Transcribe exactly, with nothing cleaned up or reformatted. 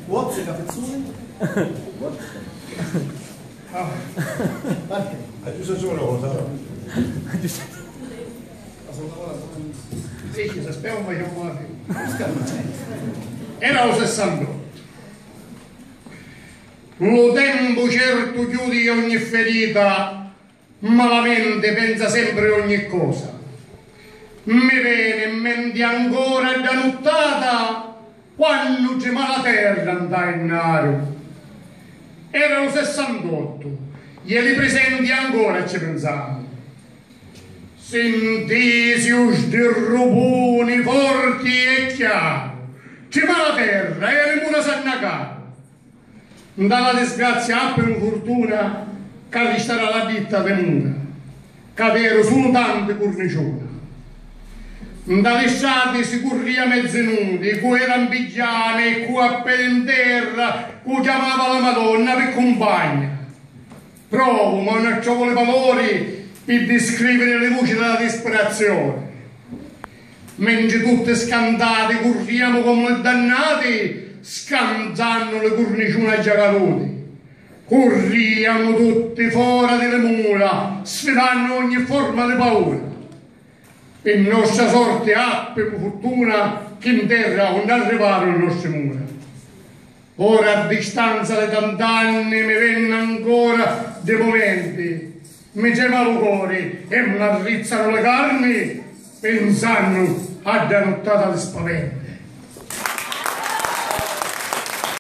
What's the capezzone? What? Ah. Perché? Aggiusta solo una cosa. Sì, ci sappiamo ma facciamo era lo sessantotto. Lo tempo certo chiude ogni ferita, ma la mente pensa sempre ogni cosa. Mi viene in mente ancora da nottata quando c'è la terra andai in naro. Era lo sessantotto, glieli presenti ancora ci pensavo. Sentisi usci rubuni forti e chiari, c'è la terra, era una sannacata. Dalla disgrazia per fortuna che restare la ditta temuta, che ero solo tante cornicione. Dalle strade si corria mezzi nudi, cu erano pigiani e cu appena in terra, cu chiamava la Madonna per compagna. Provo, ma non trovo le parole per descrivere le voci della disperazione. Mentre tutte scantate corriamo come dannati, scantando le cornicione già cadute. Corriamo tutti fuori delle mura, sfidando ogni forma di paura. E nostra sorte ha per fortuna che in terra non arrivarono le nostre mura. Ora a distanza di tant'anni mi venne ancora dei momenti, mi trema il cuore e mi arrizzano le carni pensando a da nottata di spavento.